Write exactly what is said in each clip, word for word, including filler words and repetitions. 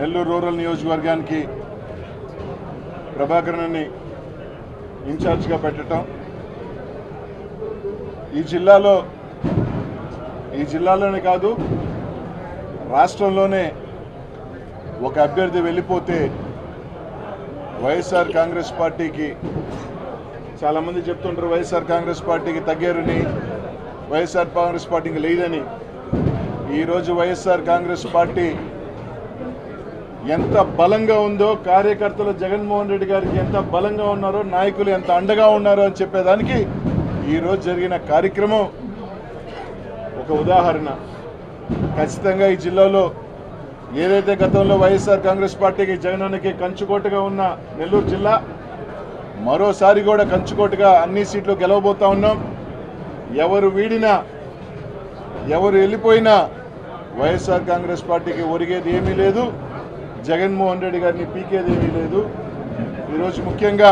Nellore rural నియోజకవర్గానికి ప్రభాకరన్ని ఇన్ఛార్జ్గా పెట్టడం, ఈ జిల్లాలో ఈ జిల్లాలోనే కాదు రాష్ట్రంలోనే ఒక అభ్యర్థి వెళ్ళిపోతే వైఎస్ఆర్ కాంగ్రెస్ పార్టీకి చాలామంది చెప్తుంటారు వైఎస్ఆర్ కాంగ్రెస్ పార్టీకి తగ్గారని, వైఎస్ఆర్ కాంగ్రెస్ పార్టీకి లేదని. ఈరోజు వైఎస్ఆర్ కాంగ్రెస్ పార్టీ ఎంత బలంగా ఉందో, కార్యకర్తలు జగన్మోహన్ రెడ్డి గారికి ఎంత బలంగా ఉన్నారో, నాయకులు ఎంత అండగా ఉన్నారో అని చెప్పేదానికి ఈరోజు జరిగిన కార్యక్రమం ఒక ఉదాహరణ. ఖచ్చితంగా ఈ జిల్లాలో ఏదైతే గతంలో వైఎస్ఆర్ కాంగ్రెస్ పార్టీకి జగనన్నకి కంచుకోటగా ఉన్న నెల్లూరు జిల్లా మరోసారి కూడా కంచుకోటగా అన్ని సీట్లు గెలవబోతా ఉన్నాం. ఎవరు వీడినా ఎవరు వెళ్ళిపోయినా వైఎస్ఆర్ కాంగ్రెస్ పార్టీకి ఒరిగేది ఏమీ లేదు, జగన్మోహన్ రెడ్డి గారిని పీకేది ఏమీ లేదు. ఈరోజు ముఖ్యంగా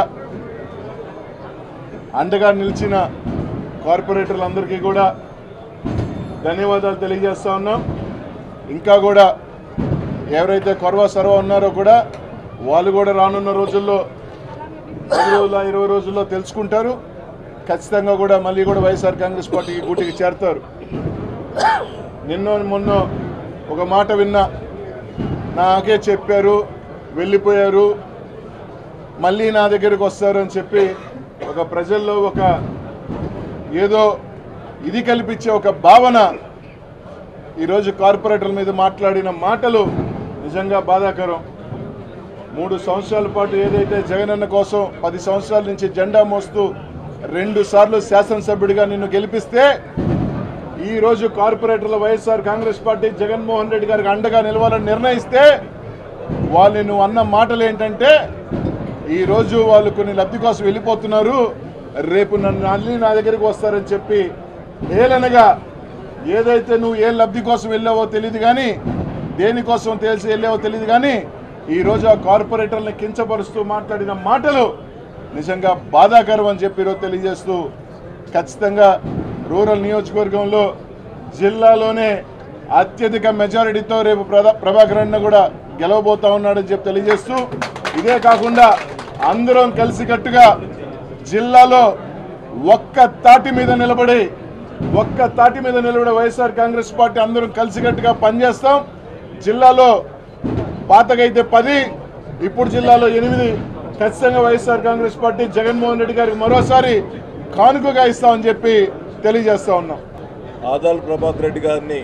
అండగా నిలిచిన కార్పొరేటర్లందరికీ కూడా ధన్యవాదాలు తెలియజేస్తా ఉన్నాం. ఇంకా కూడా ఎవరైతే కొరవ సర్వ ఉన్నారో కూడా వాళ్ళు కూడా రానున్న రోజుల్లో పది రోజుల ఇరవై రోజుల్లో తెలుసుకుంటారు. ఖచ్చితంగా కూడా మళ్ళీ కూడా వైఎస్ఆర్ కాంగ్రెస్ పార్టీకి గూటికి చేరుతారు. నిన్నో మొన్న ఒక మాట విన్నా, నాకే చెప్పారు వెళ్ళిపోయారు మళ్ళీ నా దగ్గరికి వస్తారు అని చెప్పి ఒక ప్రజల్లో ఒక ఏదో ఇది కల్పించే ఒక భావన ఈరోజు కార్పొరేటర్ల మీద మాట్లాడిన మాటలు నిజంగా బాధాకరం. మూడు సంవత్సరాల పాటు ఏదైతే జగనన్న కోసం పది సంవత్సరాల నుంచి జెండా మోస్తూ రెండు సార్లు శాసనసభ్యుడిగా నిన్ను గెలిపిస్తే ఈరోజు కార్పొరేటర్ల వైఎస్ఆర్ కాంగ్రెస్ పార్టీ జగన్మోహన్ రెడ్డి గారికి అండగా నిలవాలని నిర్ణయిస్తే వాళ్ళు నువ్వు అన్న మాటలు ఏంటంటే ఈరోజు వాళ్ళు కొన్ని లబ్ధి కోసం వెళ్ళిపోతున్నారు, రేపు నన్ను మళ్ళీ నా దగ్గరికి వస్తారని చెప్పి ఏలనగా ఏదైతే నువ్వు ఏ లబ్ధి కోసం వెళ్ళావో తెలియదు కానీ, దేనికోసం తెలిసి వెళ్ళావో తెలియదు కానీ ఈరోజు ఆ కార్పొరేటర్ని కించపరుస్తూ మాట్లాడిన మాటలు నిజంగా బాధాకరం అని చెప్పి ఈరోజు తెలియజేస్తూ, ఖచ్చితంగా రూరల్ నియోజకవర్గంలో జిల్లాలోనే అత్యధిక మెజారిటీతో రేపు ప్రభాకర్ అన్న కూడా గెలవబోతా ఉన్నాడని చెప్పి తెలియజేస్తూ, ఇదే కాకుండా అందరం కలిసికట్టుగా జిల్లాలో ఒక్క తాటి మీద నిలబడి ఒక్క తాటి మీద నిలబడే వైఎస్ఆర్ కాంగ్రెస్ పార్టీ అందరం కలిసికట్టుగా పనిచేస్తాం. జిల్లాలో పాతగైతే పది, ఇప్పుడు జిల్లాలో ఎనిమిది ఖచ్చితంగా వైఎస్ఆర్ కాంగ్రెస్ పార్టీ జగన్మోహన్ రెడ్డి గారికి మరోసారి కానుకగా ఇస్తామని చెప్పి తెలియజేస్తా ఉన్నాం. ఆదాల్ ప్రభాకర్ రెడ్డి గారిని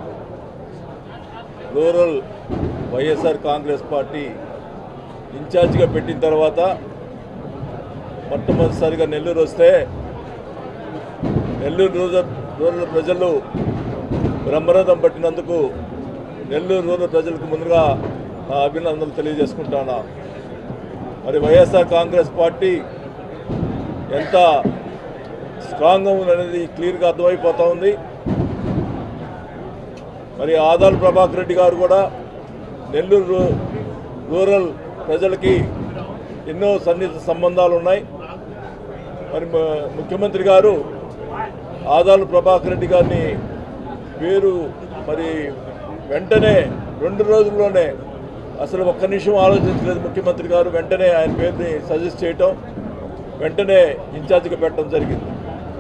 రూరల్ వైఎస్ఆర్ కాంగ్రెస్ పార్టీ ఇన్ఛార్జిగా పెట్టిన తర్వాత మొట్టమొదటిసారిగా నెల్లూరు వస్తే నెల్లూరు రూరల్ రూరల్ ప్రజలు బ్రహ్మరథం పట్టినందుకు నెల్లూరు రూరల్ ప్రజలకు ముందుగా నా అభినందనలు తెలియజేసుకుంటాను. మరి వైఎస్ఆర్ కాంగ్రెస్ పార్టీ ఎంత స్ట్రాంగ్గా ఉందనేది క్లియర్గా అర్థమైపోతూ ఉంది. మరి ఆదాల్ ప్రభాకర్ రెడ్డి గారు కూడా నెల్లూరు రూరల్ ప్రజలకి ఎన్నో సన్నిహిత సంబంధాలు ఉన్నాయి. మరి ముఖ్యమంత్రి గారు ఆదాల్ ప్రభాకర్ రెడ్డి గారిని పేరు మరి వెంటనే రెండు రోజుల్లోనే అసలు ఒక్క నిమిషం ఆలోచించలేదు ముఖ్యమంత్రి గారు, వెంటనే ఆయన పేరుని సజెస్ట్ చేయటం, వెంటనే ఇన్ఛార్జిగా పెట్టడం జరిగింది.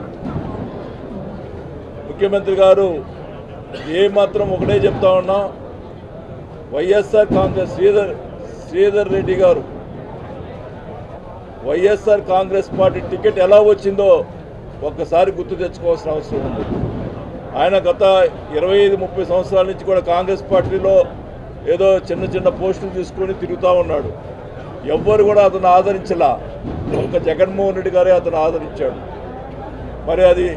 ముఖ్యమంత్రి గారు ఏమాత్రం ఒకటే చెప్తా ఉన్నాం, వైఎస్ఆర్ కాంగ్రెస్ శ్రీధర్ శ్రీధర్ రెడ్డి గారు వైఎస్ఆర్ కాంగ్రెస్ పార్టీ టికెట్ ఎలా వచ్చిందో ఒక్కసారి గుర్తు తెచ్చుకోవాల్సిన అవసరం ఉంది. ఆయన గత ఇరవై ఐదు ముప్పై సంవత్సరాల నుంచి కూడా కాంగ్రెస్ పార్టీలో ఏదో చిన్న చిన్న పోస్టులు తీసుకొని తిరుగుతూ ఉన్నాడు. ఎవ్వరు కూడా అతను ఆదరించలా, ఒక్క జగన్మోహన్ రెడ్డి గారే అతను ఆదరించాడు. మరి అది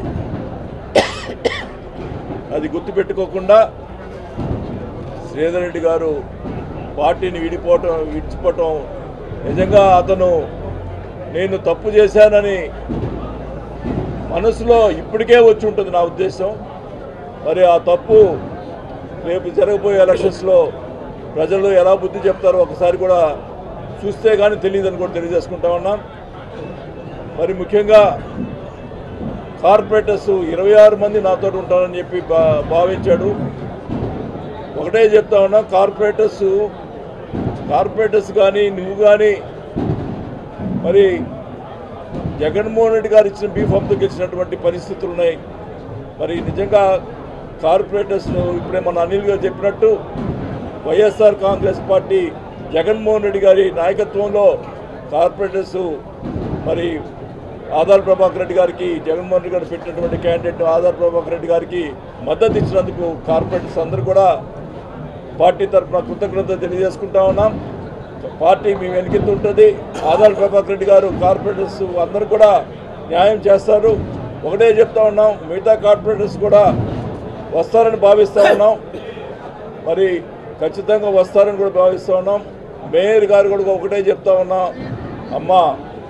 అది గుర్తుపెట్టుకోకుండా శ్రీధర్ రెడ్డి గారు పార్టీని విడిపోవటం విడిచిపోవటం నిజంగా అతను నేను తప్పు చేశానని మనసులో ఇప్పటికే వచ్చి ఉంటుంది నా ఉద్దేశం. మరి ఆ తప్పు రేపు జరగబోయే ఎలక్షన్స్లో ప్రజలు ఎలా బుద్ధి చెప్తారో ఒకసారి కూడా చూస్తే కానీ తెలియదని కూడా తెలియజేసుకుంటా ఉన్నాం. మరి ముఖ్యంగా కార్పొరేటర్స్ ఇరవై ఆరు మంది నాతో ఉంటారని చెప్పి భావించాడు. ఒకటే చెప్తా ఉన్నా, కార్పొరేటర్స్ కార్పొరేటర్స్ కానీ నువ్వు కానీ మరి జగన్మోహన్ రెడ్డి గారు ఇచ్చిన బీఫామ్తో గెలిచినటువంటి పరిస్థితులు ఉన్నాయి. మరి నిజంగా కార్పొరేటర్స్ ఇప్పుడే మన అనిల్ గారు చెప్పినట్టు వైఎస్ఆర్ కాంగ్రెస్ పార్టీ జగన్మోహన్ రెడ్డి గారి నాయకత్వంలో కార్పొరేటర్స్ మరి ఆదాల్ ప్రభాకర్ రెడ్డి గారికి జగన్మోహన్ రెడ్డి గారు పెట్టినటువంటి క్యాండిడేట్ ఆదాల్ ప్రభాకర్ రెడ్డి గారికి మద్దతు ఇచ్చినందుకు కార్పొరేటర్స్ అందరూ కూడా పార్టీ తరఫున కృతజ్ఞత తెలియజేసుకుంటా ఉన్నాం. పార్టీ మీ వెనుకెత్తు ఉంటుంది. ఆదాల్ ప్రభాకర్ రెడ్డి గారు కార్పొరేటర్స్ అందరూ కూడా న్యాయం చేస్తారు. ఒకటే చెప్తా ఉన్నాం, మిగతా కార్పొరేటర్స్ కూడా వస్తారని భావిస్తూ ఉన్నాం. మరి ఖచ్చితంగా వస్తారని కూడా భావిస్తూ ఉన్నాం. మేయర్ గారు కూడా ఒకటే చెప్తా ఉన్నాం, అమ్మా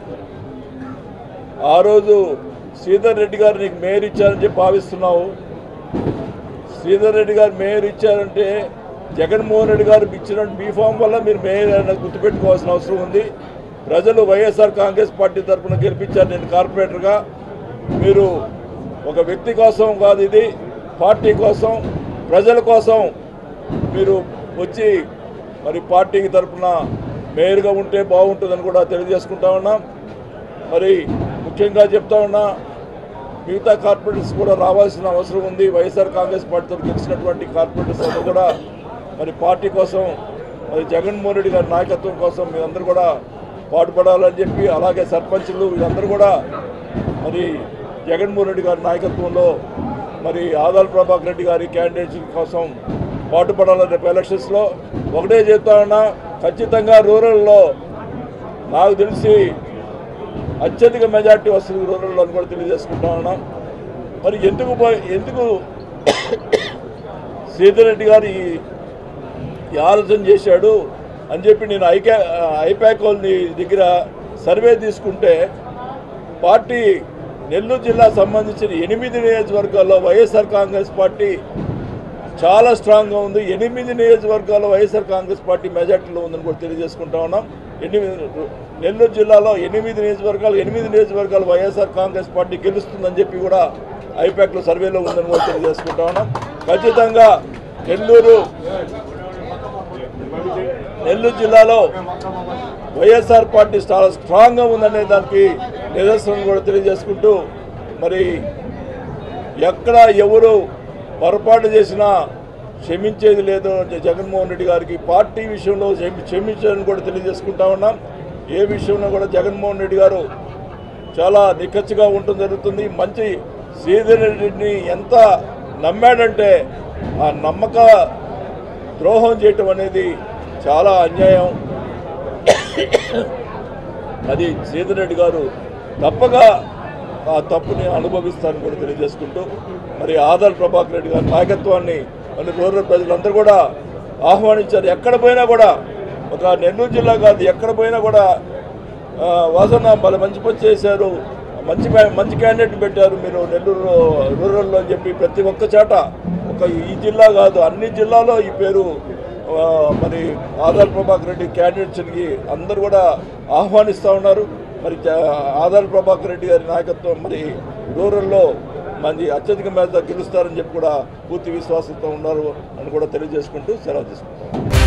ఆ రోజు శ్రీధర్ రెడ్డి గారు నీకు మేయర్ ఇచ్చారని చెప్పి భావిస్తున్నావు. శ్రీధర్ రెడ్డి గారు మేయర్ ఇచ్చారంటే జగన్మోహన్ రెడ్డి గారు ఇచ్చిన బీఫామ్ వల్ల మీరు మేయర్ అనేది గుర్తుపెట్టుకోవాల్సిన అవసరం ఉంది. ప్రజలు వైఎస్ఆర్ కాంగ్రెస్ పార్టీ తరఫున గెలిపించారు నేను కార్పొరేటర్గా. మీరు ఒక వ్యక్తి కోసం కాదు, ఇది పార్టీ కోసం ప్రజల కోసం మీరు వచ్చి మరి పార్టీకి తరఫున మేయర్గా ఉంటే బాగుంటుందని కూడా తెలియజేసుకుంటా ఉన్నాం. మరి ముఖ్యంగా చెప్తా ఉన్నా మిగతా కార్పొరేటర్స్ కూడా రావాల్సిన అవసరం ఉంది. వైఎస్ఆర్ కాంగ్రెస్ పార్టీతో గెలిచినటువంటి కార్పొరేటర్స్ అందరూ కూడా మరి పార్టీ కోసం మరి జగన్మోహన్ రెడ్డి గారి నాయకత్వం కోసం మీరందరూ కూడా పాటుపడాలని చెప్పి, అలాగే సర్పంచులు వీళ్ళందరూ కూడా మరి జగన్మోహన్ రెడ్డి గారి నాయకత్వంలో మరి ఆదాల్ ప్రభాకర్ రెడ్డి గారి క్యాండిడేట్స్ కోసం పాటుపడాలని రేపు ఎలక్షన్స్లో ఒకటే చెప్తా ఉన్నా, ఖచ్చితంగా రూరల్లో నాకు తెలిసి అత్యధిక మెజార్టీ వస్తుంది రూరల్లో అని కూడా తెలియజేసుకుంటా ఉన్నాం. మరి ఎందుకు ఎందుకు శ్రీధర్ రెడ్డి గారు ఈ ఆలోచన చేశాడు అని చెప్పి నేను ఐక్యా ఐపాక్ వాళ్ళని దగ్గర సర్వే తీసుకుంటే పార్టీ నెల్లూరు జిల్లా సంబంధించిన ఎనిమిది నియోజకవర్గాల్లో వైఎస్ఆర్ కాంగ్రెస్ పార్టీ చాలా స్ట్రాంగ్గా ఉంది. ఎనిమిది నియోజకవర్గాల్లో వైఎస్ఆర్ కాంగ్రెస్ పార్టీ మెజార్టీలో ఉందని కూడా తెలియజేసుకుంటా ఉన్నాం. ఎనిమిది నెల్లూరు జిల్లాలో ఎనిమిది నియోజకవర్గాలు ఎనిమిది నియోజకవర్గాలు వైఎస్ఆర్ కాంగ్రెస్ పార్టీ గెలుస్తుందని చెప్పి కూడా ఐపాక్లో సర్వేలో ఉందని కూడా తెలియజేసుకుంటా ఉన్నాం. ఖచ్చితంగా నెల్లూరు నెల్లూరు జిల్లాలో వైఎస్ఆర్ పార్టీ చాలా స్ట్రాంగ్గా ఉందనే దానికి నిదర్శనం కూడా తెలియజేసుకుంటూ, మరి ఎక్కడ ఎవరు పొరపాటు చేసినా క్షమించేది లేదు జగన్మోహన్ రెడ్డి గారికి. పార్టీ విషయంలో క్షమించాలని కూడా తెలియజేసుకుంటా ఉన్నాం. ఏ విషయంలో కూడా జగన్మోహన్ రెడ్డి గారు చాలా నిక్కచ్చిగా ఉండటం జరుగుతుంది. మంచి శ్రీధర్ రెడ్డిని ఎంత నమ్మాడంటే ఆ నమ్మక ద్రోహం చేయటం అనేది చాలా అన్యాయం. అది శ్రీధర్ రెడ్డి గారు తప్పగా ఆ తప్పుని అనుభవిస్తారని కూడా తెలియజేసుకుంటూ, మరి ఆదాల్ ప్రభాకర్ రెడ్డి గారి నాయకత్వాన్ని మరి రూరల్ ప్రజలందరూ కూడా ఆహ్వానించారు. ఎక్కడ పోయినా కూడా, ఒక నెల్లూరు జిల్లా కాదు ఎక్కడ పోయినా కూడా వాసన మళ్ళీ మంచి పని చేశారు, మంచి మంచి క్యాండిడేట్ పెట్టారు మీరు నెల్లూరు రూరల్లో అని చెప్పి ప్రతి ఒక్క చాట, ఒక ఈ జిల్లా కాదు అన్ని జిల్లాలో ఈ పేరు మరి ఆదాల్ ప్రభాకర్ రెడ్డి క్యాండిడేట్స్కి అందరూ కూడా ఆహ్వానిస్తూ ఉన్నారు. మరి ఆదాల్ ప్రభాకర్ రెడ్డి గారి నాయకత్వం మరి రూరల్లో మంచి అత్యధిక మేర గెలుస్తారని చెప్పి కూడా పూర్తి విశ్వాసంతో ఉన్నారు అని కూడా తెలియజేసుకుంటూ సెలవు తీసుకుంటాం.